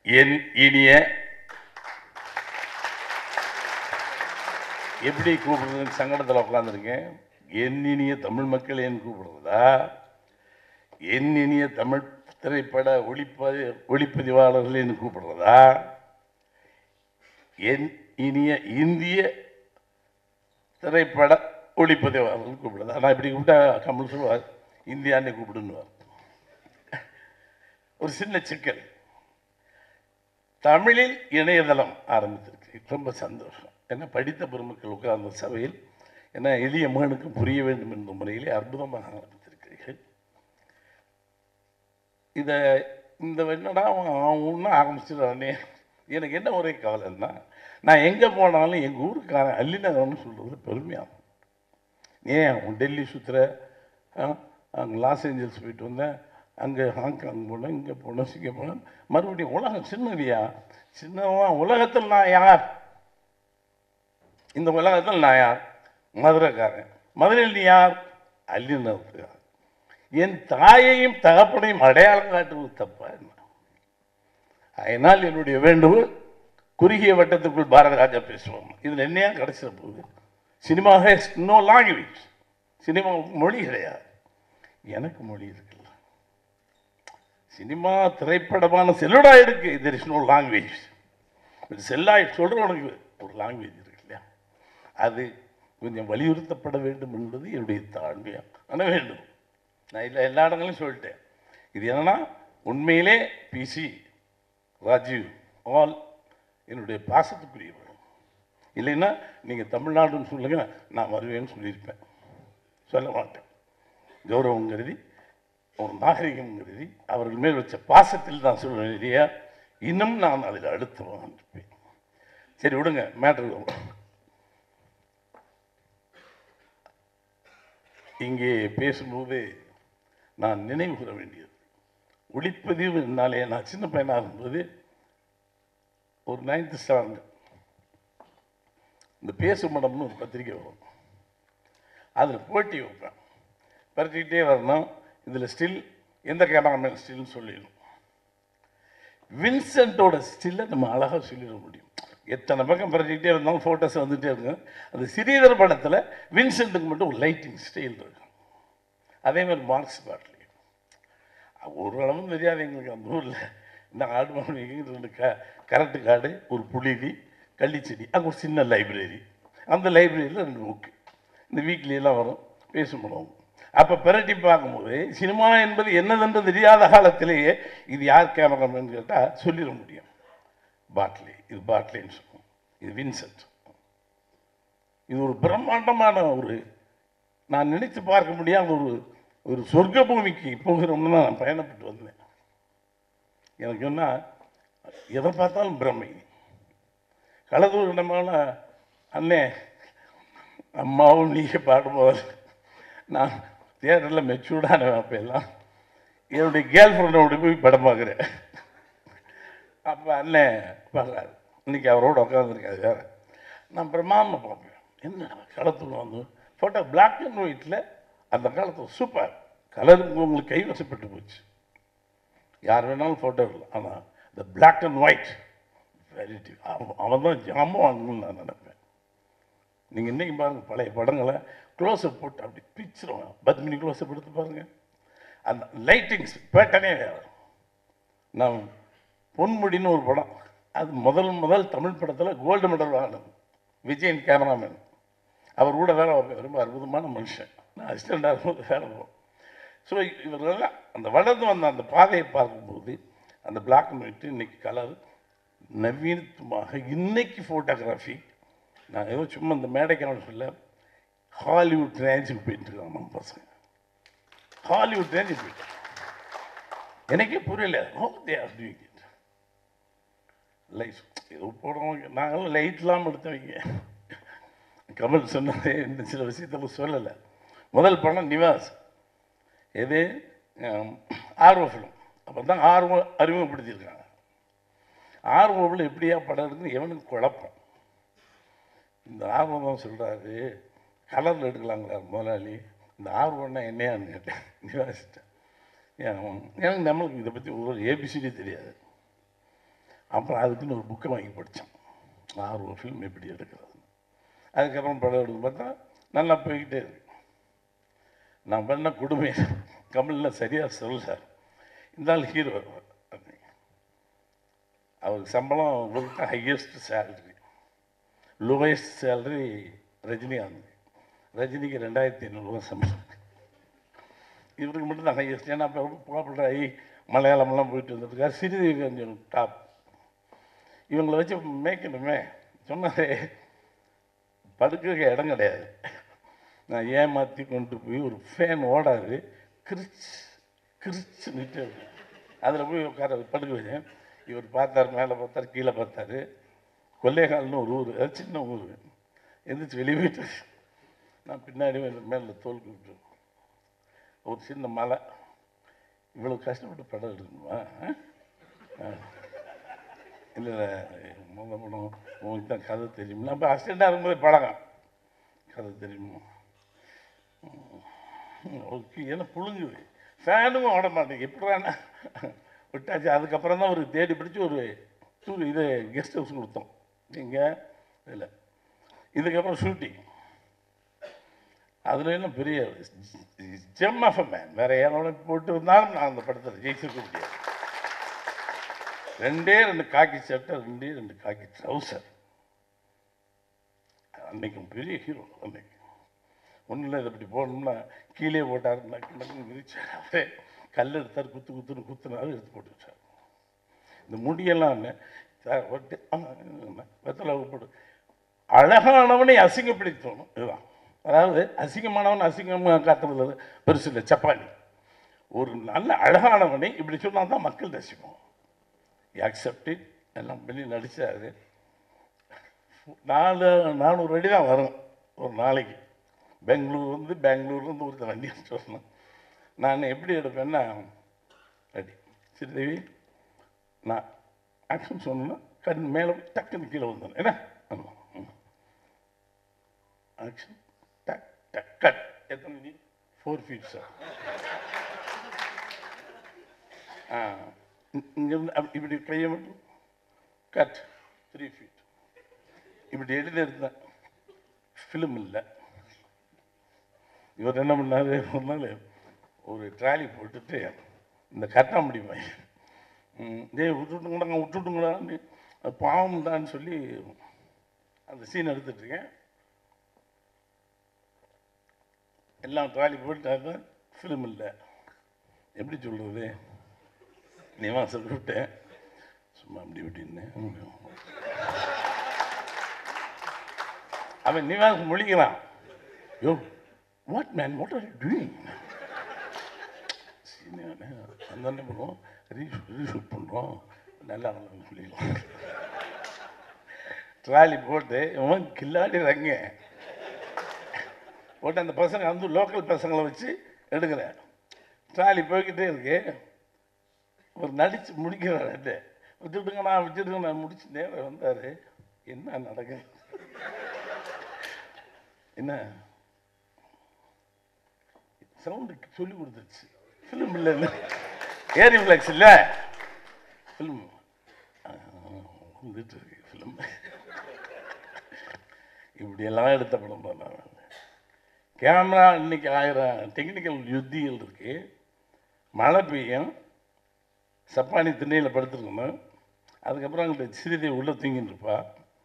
என் இனிய எப்படி கூப்பிடுறதுன்னு சங்கடத்தில் உட்காந்துருக்கேன். என் இனிய தமிழ் மக்கள் ஏன் கூப்பிடுறதா, என் இனிய தமிழ் திரைப்பட ஒளிப்பதிவாளர்கள் என்று கூப்பிடுறதா, என் இனிய இந்திய திரைப்பட ஒளிப்பதிவாளர்கள் கூப்பிடுறதா? நான் இப்படி கூப்பிட்டா கமல் சொல்லுவார் இந்தியான்னு கூப்பிடுன்னுவார். ஒரு சின்ன சிக்கல். தமிழில் இணையதளம் ஆரம்பித்திருக்கு, ரொம்ப சந்தோஷம். ஏன்னா படித்த பெருமக்கள் உட்கார்ந்த சபையில் ஏன்னா எளிய மகனுக்கு புரிய வேண்டும் என்ற முறையிலே அற்புதமாக ஆரம்பித்திருக்கிறீர்கள். இதை இந்த என்னடா அவன் ஒன்றும் ஆரம்பிச்சிடானே. எனக்கு என்ன ஒரே கவலைன்னா, நான் எங்கே போனாலும் எங்கள் ஊருக்காரன் அல்லிநகரம்னு சொல்கிறது பெருமையாகும். ஏன் டெல்லி சுற்றுற, அங்கே லாஸ் ஏஞ்சல்ஸ் போயிட்டு வந்தேன், அங்கே ஹாங்காங் போனேன், இங்கே போனேன், சிங்கப்பூர் போனேன், மறுபடியும் உலகம் சின்னதியா சின்னவா. உலகத்தில் நான் யார்? இந்த உலகத்தில் நான் யார்? மதுரைக்காரன். மதுரையில் நீ யார்? அல்லிநகரத்துக்காரன். என் தாயையும் தகப்பனையும் அடையாளம் காட்டுவது தப்பா என்ன? அதனால் என்னுடைய வேண்டுகோள், குறுகிய வட்டத்துக்குள் பாரத ராஜா பேசுவோம். இதில் என்னையா கிடைச்சிட போகுது? Cinema has no language. Cinema மொழி கிடையாது. எனக்கு மொழி இருக்குல்ல. சினிமா திரைப்படமான செல்லுடாயிருக்கு. There is no language. செல்லாய் சொல்கிறவனுக்கு ஒரு லாங்குவேஜ் இருக்கு இல்லையா? அது கொஞ்சம் வலியுறுத்தப்பட வேண்டும் என்பது என்னுடைய தாழ்மையாக ஆனால் வேண்டும். நான் இல்லை எல்லா இடங்களையும் சொல்லிட்டேன். இது என்னன்னா உண்மையிலே பிசி ராஜீவ் ஆல் என்னுடைய பாசத்துக்குரியவர். இல்லைன்னா நீங்கள் தமிழ்நாடுன்னு சொல்லுங்கள், நான் வருவேன்னு சொல்லியிருப்பேன். சொல்ல மாட்டேன். கௌரவம் கருதி, ஒரு நாகரிகம் கருதி, அவர்கள் மேல் வச்ச பாசத்தில் நான் சொல்லுவேன் இல்லையா? இன்னும் நான் அதில் அடுத்தவன் இருப்பேன். சரி விடுங்க, மேட்ரு. இங்கே பேசும்போது நான் நினைவு கூற வேண்டியது, ஒளிப்பதிவு என்னாலே நான் சின்ன பையனாக இருக்கும்போது ஒரு 9th ஸ்டாண்டர்ட் இந்த பேசும் மடம்னு ஒரு பத்திரிக்கை வரும். அதில் போட்டி வைப்பேன். பறிச்சுக்கிட்டே வரணும். இதில் ஸ்டில் எந்த கேமராமேன் ஸ்டில்னு சொல்லிடணும். வின்சென்ட்டோட ஸ்டில்லை நம்ம அழகாக சொல்லிட முடியும். எத்தனை பக்கம் பறிச்சுக்கிட்டே இருந்தாலும் ஃபோட்டோஸ் வந்துகிட்டே இருக்கும். அந்த சிறீதர் படத்தில் வின்சென்ட்டுக்கு மட்டும் ஒரு லைட்டிங் ஸ்டைல் இருக்கும். அதே மாதிரி மார்க்ஸ் பாட்லி ஓரளவும் தெரியாது எங்களுக்கு. அந்த ஊரில் இந்த ஆடு மாடு 2 கரண்ட்டு காடு, ஒரு புளிதி, கள்ளிச்செடி, அங்கே ஒரு சின்ன லைப்ரரி. அந்த லைப்ரரியில் 2 புக்கு இந்த வீக்லியெல்லாம் வரும், பேசும் பண்ணுவோம். அப்போ பிரட்டி பார்க்கும்போது சினிமா என்பது என்னதென்று தெரியாத காலத்திலேயே இது யார் கேமராமேன்னு கேட்டால் சொல்லிட முடியும். பாட்லி, இது பாட்லின்னு சொல்லுவோம், இது வின்சென்ட். இது ஒரு பிரம்மாண்டமான ஒரு, நான் நினைத்து பார்க்க முடியாத ஒரு சொர்க்க பூமிக்கு போகிறோம்னு நான் பயணப்பட்டு வந்தேன். எனக்கு என்ன எதை பார்த்தாலும் பிரமை. கலதூரிடமான அண்ணே அம்மாவும் நீங்கள் பாடும்போது நான் தியேட்டரில் மெச்சூர்டான அப்பெல்லாம் என்னுடைய கேர்ள் ஃப்ரெண்டோட போய் படம் பார்க்குறேன். அப்போ அண்ணன் பார்க்குறாரு, இன்றைக்கி அவரோட உட்காந்துருக்காது வேறு. நான் பிரமாதமாக பார்ப்பேன். என்ன களத்தில் வந்து ஃபோட்டோ பிளாக் அண்ட் ஒயிட்டில் அந்த காலத்தில் சூப்பர். கலருக்கு உங்களுக்கு கைவசப்பட்டு போச்சு, யார் வேணாலும் ஃபோட்டோ இல்லை. ஆனால் இந்த பிளாக் அண்ட் ஒயிட் வெரைட்டி அவன் தான் ஜாமம் வாங்கணும்னு நான் நினைப்பேன். நீங்கள் இன்றைக்கி பாருங்கள் பழைய படங்களை க்ளோஸ்அப் போட்டு அப்படி பிச்சிருவாங்க. 10 மினி க்ளோஸ்அப் எடுத்து பாருங்கள். அந்த லைட்டிங்ஸ் பேட்டனே வேறு. நான் பொன்முடின்னு ஒரு படம், அது முதல் தமிழ் படத்தில் கோல்டு மெடல் வாங்கினது. விஜயன் கேமராமேன், அவர் கூட வேலை பார்ப்பேன். ரொம்ப அற்புதமான மனுஷன். நான் அசிஸ்டண்டாக இருக்கும்போது வேலை பார்ப்போம். ஸோ இவர்களெல்லாம் அந்த வளர்ந்து வந்த அந்த பாதையை பார்க்கும்போது அந்த பிளாக் அண்ட் ஒயிட்டு இன்றைக்கி கலர் நவீனத்துவமாக இன்னைக்கு ஃபோட்டோகிராஃபி. நான் ஏதோ சும்மா இந்த மேடைக்கான சொல்ல, ஹாலிவுட் ரேஞ்சுக்கு போயிட்டுருக்காங்க நம்ம பசங்க. ஹாலிவுட் ரேஞ்சுக்கு போயிட்டு எனக்கே புரியல. லைட் ஏதோ போடுறவங்க, நாங்களும் லைட் இல்லாமல் எடுத்தவங்க. கமல் சொன்னதே இந்த சில விஷயத்தில் சொல்லலை. முதல் படம் நிவாஸ், எது ஆர்வ ஃபிலிம். அப்போ தான் அறிமுகப்படுத்தியிருக்காங்க. ஆர்வத்தில் எப்படியா படம் இருக்குன்னு எவனுக்கு குழப்பம். இந்த ஆர்வம் தான் சொல்கிறாரு, கலரில் எடுக்கலாங்களா முதலாளி, இந்த ஆர்வம்னா என்னையான்னு கேட்டேன். நிவாசிட்டேன். எனக்கு நம்மளுக்கு இதை பற்றி ஒரு ஏபிசிடி தெரியாது. அப்புறம் அதுக்குன்னு ஒரு புக்கை வாங்கி படித்தேன், ஆர்வம் ஃபிலிம் எப்படி எடுக்கிறது. அதுக்கப்புறம் படம் எடுக்கும் பார்த்தா நல்லா போய்கிட்டே இருக்கு. நான் பண்ண கொடுமை கமலில் சரியாக சொல்கிறார். இருந்தாலும் ஹீரோ அவருக்கு சம்பளம் உங்களுக்கு highest salary, lowest salary Rajinikanth. ரஜினிக்கு 2500 சம்பளம், இவருக்கு மட்டும் தான் ஹையஸ்ட். ஏன்னா அப்போ பாப்புலர் ஆகி மலையாளமெல்லாம் போயிட்டு வந்துருக்காரு. ஸ்ரீதேவி கொஞ்சம் டாப். இவங்களை வச்சு மேய்க்கணுமே சொன்னாரே, படுக்க இடம் கிடையாது. நான் ஏமாற்றி கொண்டு போய் ஒரு ஃபேன் ஓடாது கிரிச்சு நிட்டு அதில் போய் உட்கார படுக்க வச்சேன். இவர் பார்த்தார், மேலே பார்த்தார், கீழே பார்த்தாரு. கொல்லேகால்னு ஒரு ஊர், அது சின்ன ஊர். எந்திரிச்சு வெளியே போயிட்டு நான் பின்னாடி மேலே தோல் கூப்பிட்டு ஒரு சின்ன மலை, இவ்வளோ கஷ்டப்பட்டு படம் எடுக்கணுமா? இல்லை முதல் படம் உங்களுக்கு தான் கதை தெரியுமா? அப்போ அசிஸ்டண்டாக இருக்கும்போது பழகம், கதை தெரியுமா? ஓகே, ஏன்னா புழுங்குது, ஃபேனும் ஓட மாட்டேங்க. எப்படின்னா விட்டாச்சு. அதுக்கப்புறம் தான் ஒரு தேடி பிடிச்சி ஒரு இது கெஸ்ட் ஹவுஸ் கொடுத்தோம் இங்கே இல்லை. இதுக்கப்புறம் ஷூட்டிங், அதில் என்ன பெரிய ஜெம் ஆஃப் அ மேன். வேறு யாரோட போட்டு இருந்தாலும் நான் அந்த படத்தில் ஜெயிச்சிருக்க முடியாது. 2 காக்கி சட்டை, 2 காக்கி ட்ரௌசர். அன்னைக்கும் பெரிய ஹீரோ. அன்னைக்கு ஒன்றும் இல்லை, இதை இப்படி போடணும்னா கீழே போட்டார், நக்கு விரிச்சார். அவரே கல் எடுத்தார், குத்துன்னு குத்துனாலும் எடுத்து போட்டு வச்சார். இந்த முடியெல்லாம் வெத்தலை போட்டு அழகானவனை அசிங்கப்படுத்தணும். இதுதான், அதாவது அசிங்கமானவன் அசிங்கமாக காட்டுறது பெருசு இல்லை, சப்பானி. ஒரு நல்ல அழகானவனை இப்படி சொன்னால் தான் மக்கள் ரசிப்போம். அக்செப்டி எல்லாம் பண்ணி நடித்தாரு. 400 அடி தான் வரும் ஒரு நாளைக்கு. பெங்களூர்லேருந்து ஒருத்தர் வண்டி சொல்லணும். நான் எப்படி எடுப்பேன்னா, அடி ஸ்ரீதேவி நான் ஆக்ஷன் சொன்னேன்னா கண் மேலே டக்குன்னு கீழே வந்துடும். ஏன்னா ஆக்ஷன் டக் டக் கட். எத்தனை 4 feet சார். இங்கேருந்து இப்படி கையை மட்டும் கட் 3 feet. இப்படி எழுதி எடுத்தேன். ஃபிலிம் இல்லை. இவர் என்ன பண்ணார், ஒரு நாள் ஒரு ட்ராலி போட்டுட்டு இந்த கட்டாம்படி விட்டுட்டுங்களான்னு பாவம் தான்னு சொல்லி அந்த சீன் எடுத்துட்ருக்கேன். எல்லாம் ட்ராலி போட்டு ஃபிலிம் இல்லை. எப்படி சொல்கிறது, நிவாச விட்டேன் சும்மா அப்படி விட்டின்னு. அவன் நிவாஸ் முழிக்கிறான், yo what man what are you doing? அந்த என்ன பண்ணுவோம், ரீஷூட் பண்ணுறோம், நல்லா சொல்லிடலாம். ட்ராலி போட்டு இவன் கில்லாடி ரங்க போட்டு அந்த பசங்க வந்து லோக்கல் பசங்களை வச்சு எடுக்கிறேன். ட்ராலி போய்கிட்டே இருக்கு. ஒரு நடித்து முடிக்கிறார், வச்சுட்டுங்கண்ணா முடிச்சு நேரம் வந்தார். என்ன நடக்குது, என்ன சவுண்டு சொல்லி கொடுத்துருச்சு. ஃபிலிம் இல்லை, ஏர் ரிஃப்ளெக்ஸ் இல்லை, ஃபிலிம் வந்துட்டு இருக்கு. ஃபிலிம் இப்படியெல்லாம் எடுத்த படம் தான். கேமரா இன்னைக்கு 1000 டெக்னிக்கல் யுத்திகள் இருக்கு. மழை பெய்யும், சப்பானி திண்ணையில் படுத்துருக்கணும். அதுக்கப்புறம் அங்கிட்ட ஸ்ரீதேவி உள்ளே தூங்கிட்டு இருப்பா.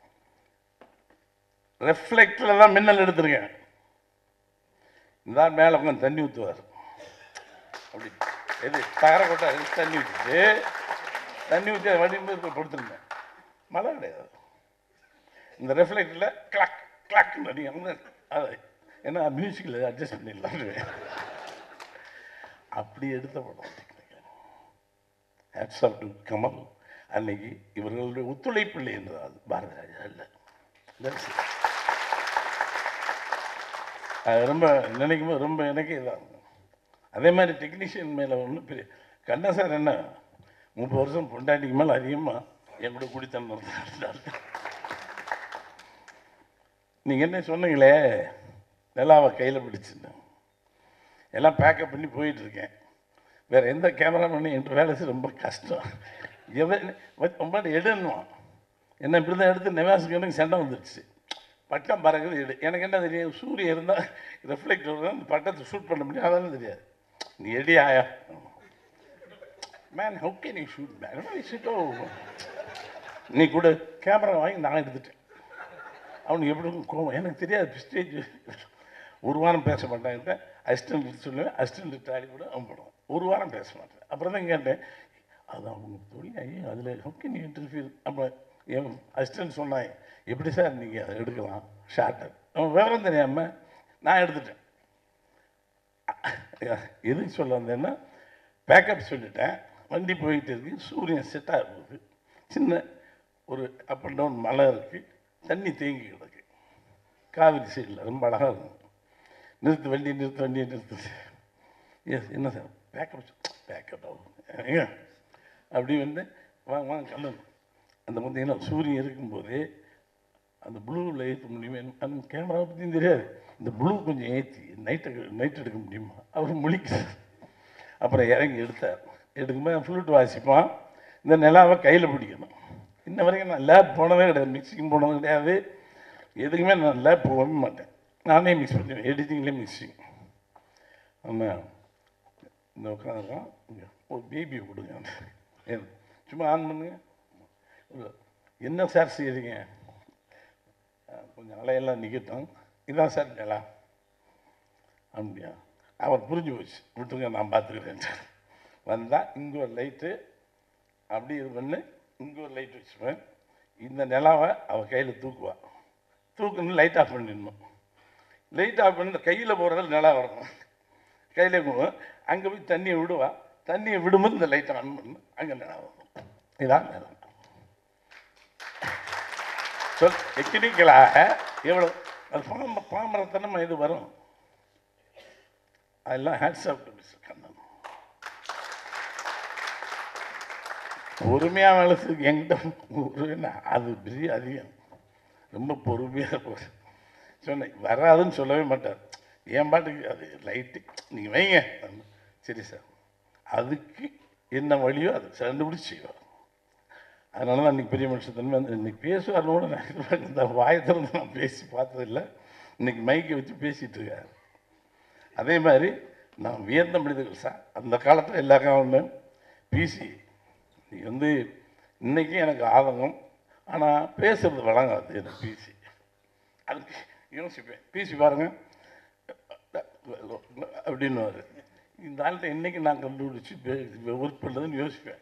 ரெஃப்ளெக்டில் தான் மின்னல் எடுத்துருக்கேன். இந்த மேலே உட்காந்து தண்ணி ஊற்றுவார். அப்படி எது தகர கொட்டா தண்ணி ஊற்றி வடிந்து படுத்துருந்தேன். மழை கிடையாது. இந்த ரெஃப்ளெக்டில் கிளாக் கிளாக்னு அடிங்க. அது ஏன்னா மியூசிக்கில் அட்ஜஸ்ட் பண்ணிடலாம். அப்படி எடுத்த படம். Hats off to Kamal. அன்னைக்கு இவர்களுடைய ஒத்துழைப்பு இல்லை என்றது அது பாரதி ராஜா இல்லை. அது ரொம்ப நினைக்கும் போது ரொம்ப எனக்கே இதாக. அதே மாதிரி டெக்னீஷியன் மேலே ஒன்றும் பெரிய கண்ணா சார் என்ன 30 வருஷம் பொண்டாட்டிக்கு மேலே அதிகமாக என் கூட குடித்தனம் நடந்தார். நீங்கள் என்ன சொன்னீங்களே, நிலாவை கையில் பிடிச்சுன்னு எல்லாம் பேக்கப் பண்ணி போயிட்டுருக்கேன். வேறு எந்த கேமராமேனும் என் வேலை ரொம்ப கஷ்டம். எவன் எடுன்னுவான். என்ன இப்படி தான் எடுத்து நிவாசுக்கு எனக்கு சண்டை வந்துடுச்சு. பட்டம் பறகுது எடு. எனக்கு என்ன தெரியும், சூரியன் இருந்தால் ரெஃப்ளெக்ட் வருது, அந்த பட்டத்தை ஷூட் பண்ண முடியும், அதெல்லாம் தெரியாது. நீ எடி ஆயா man, how can you shoot man? நீ கூட கேமரா வாங்கி நான் எடுத்துட்டேன். அவனுக்கு எப்படி கோவம் எனக்கு தெரியாது. ஸ்டேஜ் ஒரு வாரம் பேச மாட்டாங்கிட்ட அசிஸ்டன்ட் சொல்லுவேன். அசிஸ்டன்ட் டாலி கூட அவன் போடுவான். ஒரு வாரம் பேச மாட்டேன். அப்புறம் தான் கேட்டேன், அது அவங்க தொழில் ஐயோ அதில் ஓகே நீ இன்டர்வியூ. அப்போ என் அசிஸ்டன்ட் சொன்னாங்க, எப்படி சார் நீங்கள் அதை எடுக்கலாம் ஷார்ட்டர்? அவன் விவரம் தெரியாமல் நான் எடுத்துட்டேன். எதுக்கு சொல்ல வந்தேன்னா, பேக்கப் சொல்லிட்டேன். வண்டி போயிட்டு இருக்கு, சூரியன் செட்டாக போகுது, சின்ன ஒரு அப் அண்ட் டவுன் மலை இருக்குது, தண்ணி தேங்கி கிடக்கு காவிரி சைடில், ரொம்ப அழகாக இருக்கும். நிறுத்து வண்டி, நிறுத்து வண்டியை நிறுத்து. எஸ் என்ன சார் பேக்கப் ஆகும் அப்படி வந்து வாங்க வாங்க கல்லணும். அந்த பார்த்தீங்கன்னா சூரியன் இருக்கும்போதே அந்த ப்ளூவில் ஏற்ற முடியுமா? அந்த கேமராவை பற்றியும் தெரியாது. இந்த ப்ளூ கொஞ்சம் ஏற்றி நைட் எடுக்க முடியுமா? அவர் முழிக்கிறார். அப்புறம் இறங்கி எடுத்தார். எடுக்கும்போது ஃப்ளூட் வாசிப்பான், இந்த நிலாவை கையில் பிடிக்கணும். இன்ன வரைக்கும் நான் லேப் போனதே கிடையாது, மிக்சிங் போனது கிடையாது, எதுக்குமே நான் லேப் போகவே மாட்டேன். நானே மிக்ஸ் பண்ணுவேன், எடிட்டிங்லேயே மிக்சிங். ஆமாம், இந்த உட்காந்துருக்கான், ஒரு பேபியை கொடுங்க, சும்மா ஆன் பண்ணுங்க. என்ன சார் செய்கிறீங்க? கொஞ்சம் அலையெல்லாம் நிற்கட்டும், இதுதான் சார் நிலா. அப்படியா? அவர் புரிஞ்சு போச்சு, விட்டுருங்க நான் பார்த்துக்கிறேன். வந்தால் இங்கே ஒரு லைட்டு அப்படி இது பண்ணு, இங்கே ஒரு லைட் வச்சுப்பேன். இந்த நிலாவை அவள் கையில் தூக்குவாள். தூக்குன்னு லைட் ஆஃப் பண்ணிடணும். லைட் ஆஃப் பண்ணி இந்த கையில் போகிறதில் நிலா வரணும். கையில் போவோம், அங்கே போய் தண்ணியை விடுவா. தண்ணியை விடும்போது இந்த லைட்டை ஆன் பண்ணணும், அங்கே நிலா வரணும். இதான் நிலம். சொல் டெக்னிக்கலாக எவ்வளோ அது பாமரத்தனமாக இது வரும். அதெல்லாம் hats off to mister Kannan. பொறுமையாக வேலை செய்ய என்கிட்ட அது பெரிய அதிகம். ரொம்ப பொறுமையாக போய் சொன்னேன், வராதுன்னு சொல்லவே மாட்டார். என் பாட்டுக்கு அது லைட்டு நீங்கள் வைங்க, சரி சார், அதுக்கு என்ன வழியோ அது கண்டுபிடிச்சி செய்வார். அதனால தான் இன்றைக்கி பெரிய மனுஷத்தன்மை இன்றைக்கி பேசுவார்னு கூட நான் இந்த வாயை திறந்து நான் பேசி பார்த்ததில்லை. இன்றைக்கி மைக்கை வச்சு பேசிகிட்டு இருக்காரு. அதே மாதிரி நான் வியந்த மனிதர்கள் சார், அந்த காலத்தில் எல்லா காலமும் பிசி நீ வந்து இன்றைக்கி எனக்கு ஆதங்கம், ஆனால் பேசுகிறது வழங்காது எனக்கு பிசி. அதுக்கு யோசிப்பேன், பிசி பாருங்கள் அப்படின்னு இந்த ஆள்கிட்ட இன்றைக்கி நான் கண்டுபிடிச்சி ஒர்க் பண்ணுறதுன்னு யோசிப்பேன்.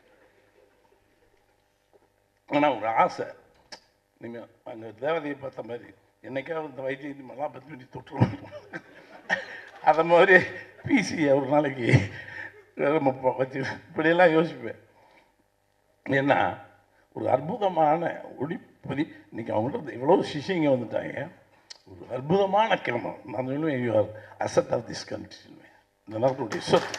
ஆனால் ஒரு ஆசை, நீங்கள் அங்கே தேவதையை பார்த்த மாதிரி என்னைக்காவது இந்த வைத்தியம் எல்லாம் 10 மினிட் தொற்றுவோம். அதை மாதிரி பிசியை ஒரு நாளைக்கு வச்சு இப்படியெல்லாம் யோசிப்பேன். ஏன்னா ஒரு அற்புதமான ஒளிப்பதி, இன்றைக்கி அவங்கள்ட்ட எவ்வளோ சிஷிங்க வந்துட்டாங்க. ஒரு அற்புதமான கிரமம். நான் சொல்லுவேன், you are asset of this country. இந்த நாட்டுடைய சொத்து.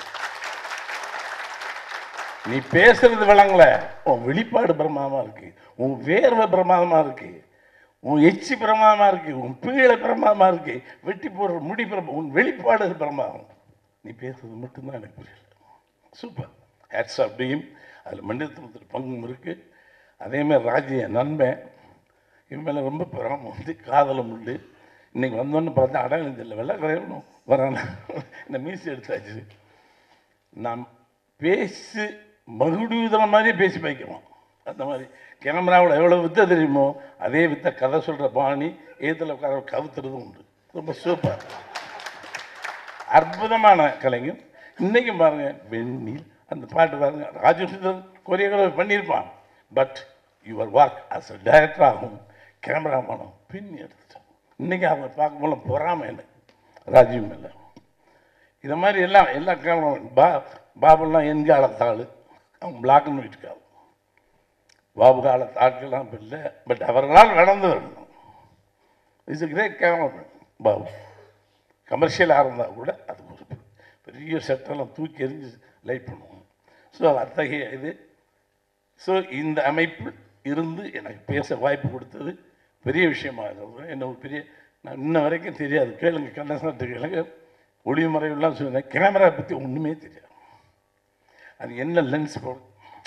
நீ பேசுறது விளங்கல, உன் வெளிப்பாடு பிரமாதமாக இருக்கு, உன் வேர்வை பிரமாதமாக இருக்கு, உன் எச்சி பிரமாதமாக இருக்கு, உன் பீழை பிரமாதமாக இருக்கு, வெட்டி போடுற முடி உன் வெளிப்பாடு பிரமாதம். நீ பேசுறது மட்டும்தான் எனக்கு புரியல. சூப்பர், ஹேட்ஸ் அப்படியும் அதில் மனிதத்துவத்தில் பங்கும் இருக்குது. அதேமாதிரி ராஜ்ய நண்பன் இவன் மேலே ரொம்ப பிராமம் வந்து காதலும் உண்டு. இன்றைக்கி வந்தோன்னு பார்த்தா அடையாளம் தெரியல, வெள்ளை கரையணும் வரான இந்த மீசி எடுத்தாச்சு. நான் பேசி மகுடுதன மாதிரியே பேசி வைக்கிறோம். அந்த மாதிரி கேமராவில் எவ்வளோ வித்தை தெரியுமோ அதே வித்தை கதை சொல்கிற பாணி ஏத்தில் உட்கார கவுத்துறதும் உண்டு. ரொம்ப சூப்பர், அற்புதமான கலைஞர். இன்றைக்கும் பாருங்கள், வெண்ணில் அந்த பாட்டு பாருங்கள், ராஜேஸ்வரன் கொரியோகிராஃபி பண்ணியிருப்பான். But your work as a டைரக்டராகவும் கேமராமேனும் பின் எடுத்துட்டான். இன்றைக்கி அவங்க பார்க்கும்போது பொறாமை இல்லை ராஜீவ் மேலே. இதை மாதிரி எல்லா கேமராமேன் பாபுலாம் என் காலத்தாள், அவங்க பிளாக் அண்ட் ஒயிட் காலம். பாபு காலத்து ஆட்கள்லாம் இப்போ இல்லை, பட் அவர்களால் நடந்து வரணும். It's a great cameraman Babu. கமர்ஷியலாக இருந்தால் கூட அது ஒரு பெரிய செட்டெல்லாம் தூக்கி எறிஞ்சு லைட் பண்ணுவோம். ஸோ அத்தகைய இது. ஸோ இந்த அமைப்பு இருந்து எனக்கு பேச வாய்ப்பு கொடுத்தது பெரிய விஷயமாக இருந்தது. என்ன ஒரு பெரிய, நான் இன்ன வரைக்கும் தெரியாது, கேளுங்க கண்ணசாட்டு கேளுங்க, ஒளிவு மறைவுலாம் சொன்னேன், கேமரா பற்றி ஒன்றுமே தெரியாது. அது என்ன லென்ஸ் போடும்,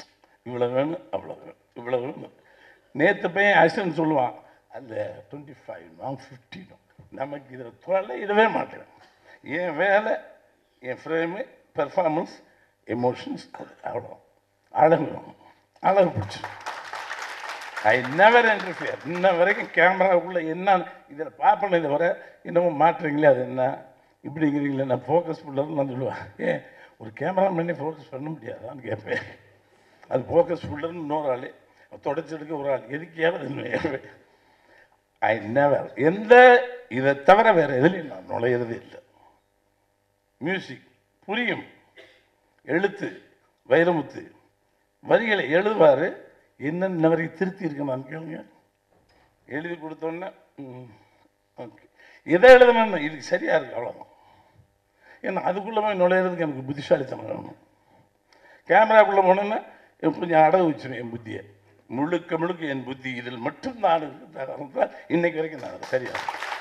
இவ்வளோ வேணும் அவ்வளோ வேணும் இவ்வளோ வேணும். நேற்று பையன் அசிஸ்டன்ட் சொல்லுவான், அந்த 25 நான் 15 நமக்கு இதில் தொலையிடவே மாட்டேன். என் வேலை, என் ஃப்ரேமு, பெர்ஃபார்மன்ஸ், எமோஷன்ஸ், அது அவ்வளோ அழகு பிடிச்சி. I never interfere. இன்ன வரைக்கும் கேமராவுக்குள்ளே என்ன இதில் பார்ப்பேன், இதை வர இன்னமும் மாற்றுறீங்களே, அது என்ன இப்படிங்கிறீங்களே, நான் ஃபோக்கஸ் ஃபுல்லர்னு நான் சொல்லுவேன். ஏன் ஒரு கேமராமேனே ஃபோக்கஸ் பண்ண முடியாதான்னு கேட்பேன். அது ஃபோக்கஸ் ஃபுல்லர்னு இன்னொரு ஆள், தொடச்செடுக்க ஒரு ஆள், எதுக்கையாவது ஐ நெவர் எந்த இதை தவிர வேறு எதுலையும் நான் நுழையிறதே இல்லை. மியூசிக் புரியும், எழுத்து வைரமுத்து வரிகளை எழுதுவார், என்னென்ன வரைக்கும் திருத்தி இருக்கு நான் கேளுங்க. எழுதி கொடுத்தோன்னே ஓகே எதை எழுதணும்னு இதுக்கு சரியாக இருக்குது அவ்வளோதான். ஏன்னா அதுக்குள்ளே போய் நுழையிறதுக்கு எனக்கு புத்திசாலித்தனம் வேணும். கேமராக்குள்ளே போனோன்னா கொஞ்சம் அடகு வச்சுருவேன் என் புத்தியை, முழுக்க என் புத்தி இதில் மட்டும்தான் இருந்தால் இன்னைக்கு வரைக்கும் நான் அது சரியாக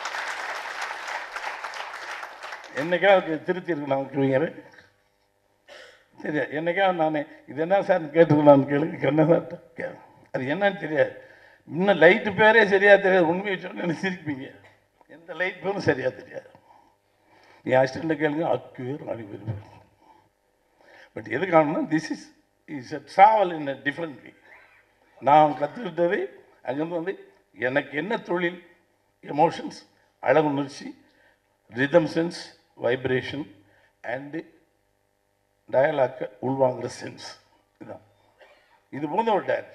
என்னைக்கா அதுக்கு திருத்தி இருக்கு நான் சரியா. என்னைக்கா நான் இது என்ன சார் கேட்டுக்கலான்னு கேளுங்க, என்ன சார் அது என்னன்னு தெரியாது. இன்னும் லைட்டு பேரே சரியாக தெரியாது. உண்மையை சொன்ன சிரிப்பீங்க, எந்த லைட் பேரும் சரியாக தெரியாது. என் அசிஸ்டண்ட்டை கேளுங்க, அக்குவேர் அழிவேர். பட் எது காரணம்னா this is a travel in a different way. நான் கற்றுக்கிட்டது அங்கேருந்து வந்து எனக்கு என்ன தொழில், எமோஷன்ஸ், அழகுணர்ச்சி, ரிதம் சென்ஸ், வைப்ரேஷன் அண்டு டயலாக்கை உள்வாங்குகிற சென்ஸ், இதுதான். இது போன்ற ஒரு டேரக்டர்.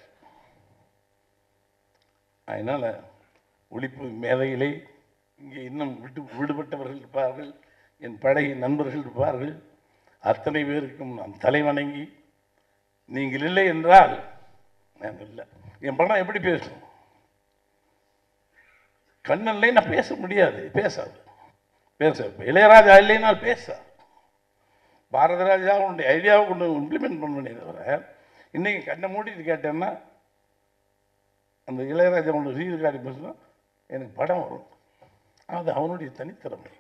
அதனால் ஒளிப்பு மேதைகளை இங்கே இன்னும் விடுபட்டவர்கள் இருப்பார்கள், என் பழைய நண்பர்கள் இருப்பார்கள். அத்தனை பேருக்கும் நான் தலைவணங்கி, நீங்கள் இல்லை என்றால் நான் இல்லை. என் படம் எப்படி பேசும்? கண்ணல்லை நான் பேச முடியாது, பேசாது. இளையராஜா இல்லைனால் பேசாது. பாரத ராஜா உன்னுடைய ஐடியாவை கொண்டு இம்ப்ளிமெண்ட் பண்ணே தவிர, இன்றைக்கி கண்ணை மூடிட்டு கேட்டேன்னா அந்த இளையராஜா ஒன்று ரீதிகாரி பேசுனா எனக்கு படம் வரும். அது அவனுடைய தனித்திறமை.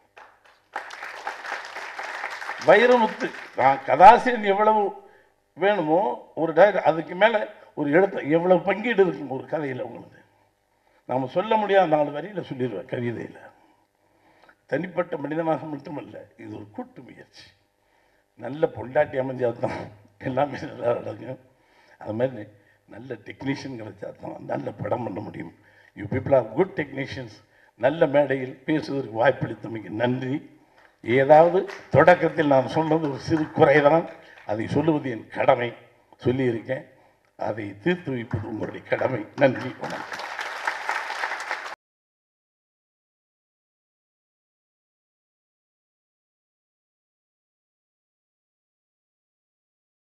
வைரமுத்து நான் கதாசிரியன் எவ்வளவு வேணுமோ ஒரு டைரக்டர் அதுக்கு மேலே ஒரு எழுத்து எவ்வளவு பங்கீடு இருக்கும் ஒரு கதையில். உங்களுக்கு நாம் சொல்ல முடியாத 4 வரியில் சொல்லிடுவேன் கவிதையில். தனிப்பட்ட மனிதனாக மட்டுமல்ல, இது ஒரு கூட்டு முயற்சி. நல்ல பொண்டாட்டி அமைஞ்சால் தான் எல்லாமே நல்லா நடக்கும். அது மாதிரி நல்ல டெக்னீஷியன் கிடைச்சா தான் நல்ல படம் பண்ண முடியும். You people are good technicians. நல்ல மேடையில் பேசுவதற்கு வாய்ப்பளித்தமைக்கு நன்றி. ஏதாவது தொடக்கத்தில் நான் சொன்னது ஒரு சிறு குறைதான், அதை சொல்லுவது என் கடமை. சொல்லியிருக்கேன், அதை தீர்த்து வைப்பது உங்களுடைய கடமை. நன்றி, வணக்கம்.